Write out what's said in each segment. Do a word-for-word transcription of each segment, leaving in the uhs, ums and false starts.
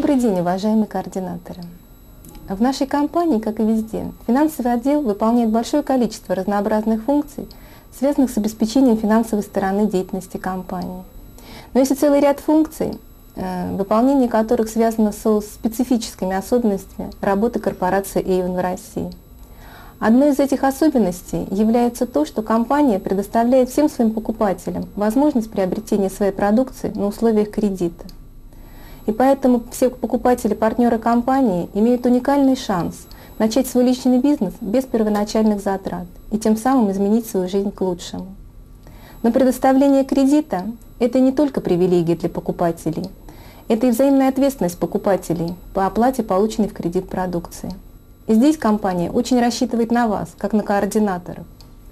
Добрый день, уважаемые координаторы! В нашей компании, как и везде, финансовый отдел выполняет большое количество разнообразных функций, связанных с обеспечением финансовой стороны деятельности компании. Но есть и целый ряд функций, выполнение которых связано со специфическими особенностями работы корпорации Avon в России. Одной из этих особенностей является то, что компания предоставляет всем своим покупателям возможность приобретения своей продукции на условиях кредита. И поэтому все покупатели-партнеры компании имеют уникальный шанс начать свой личный бизнес без первоначальных затрат и тем самым изменить свою жизнь к лучшему. Но предоставление кредита – это не только привилегия для покупателей, это и взаимная ответственность покупателей по оплате полученной в кредит продукции. И здесь компания очень рассчитывает на вас, как на координаторов.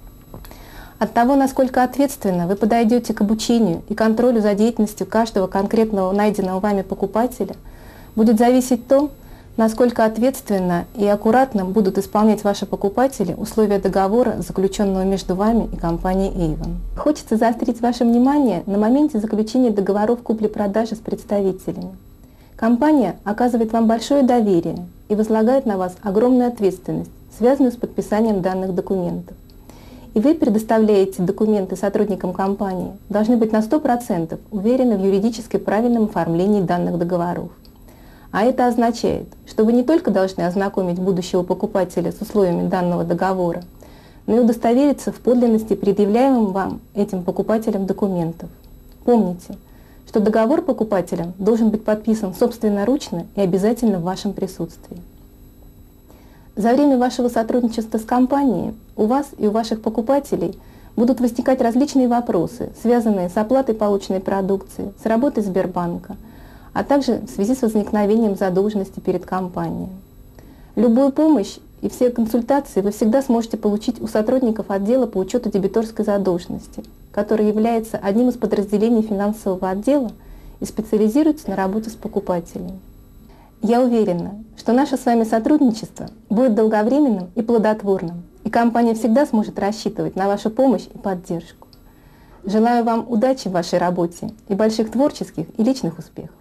От того, насколько ответственно вы подойдете к обучению и контролю за деятельностью каждого конкретного найденного вами покупателя, будет зависеть то, насколько ответственно и аккуратно будут исполнять ваши покупатели условия договора, заключенного между вами и компанией Avon. Хочется заострить ваше внимание на моменте заключения договоров купли-продажи с представителями. Компания оказывает вам большое доверие и возлагает на вас огромную ответственность, связанную с подписанием данных документов. И вы предоставляете документы сотрудникам компании, должны быть на сто процентов уверены в юридически правильном оформлении данных договоров. А это означает, что вы не только должны ознакомить будущего покупателя с условиями данного договора, но и удостовериться в подлинности предъявляемых вам этим покупателям документов. Помните, что договор покупателям должен быть подписан собственноручно и обязательно в вашем присутствии. За время вашего сотрудничества с компанией у вас и у ваших покупателей будут возникать различные вопросы, связанные с оплатой полученной продукции, с работой Сбербанка, а также в связи с возникновением задолженности перед компанией. Любую помощь и все консультации вы всегда сможете получить у сотрудников отдела по учету дебиторской задолженности, который является одним из подразделений финансового отдела и специализируется на работе с покупателями. Я уверена, что наше с вами сотрудничество будет долговременным и плодотворным, и компания всегда сможет рассчитывать на вашу помощь и поддержку. Желаю вам удачи в вашей работе и больших творческих и личных успехов.